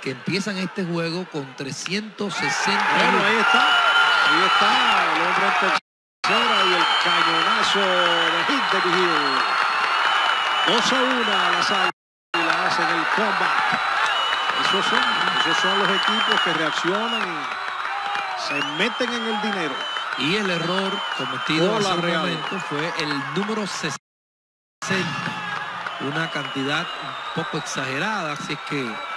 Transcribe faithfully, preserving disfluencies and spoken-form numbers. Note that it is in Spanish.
que empiezan este juego con trescientos sesenta. Bueno, ahí está. Ahí está el hombre en tercera y el cañonazo de hit de Vigil. dos a uno a las Águilas hacen el comeback. Esos son, esos son los equipos que reaccionan y se meten en el dinero. Y el error cometido en ese momento fue el número sesenta. Una cantidad un poco exagerada, así es que